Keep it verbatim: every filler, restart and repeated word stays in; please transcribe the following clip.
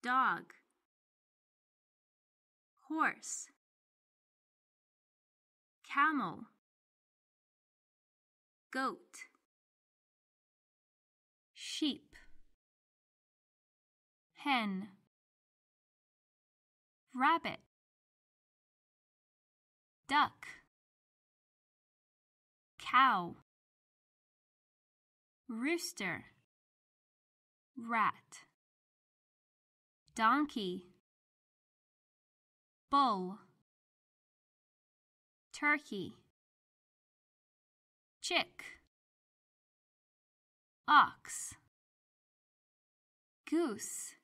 dog, horse, camel, goat, sheep, hen, rabbit, duck, cow, rooster, rat, donkey, bull, turkey, chick, ox, goose,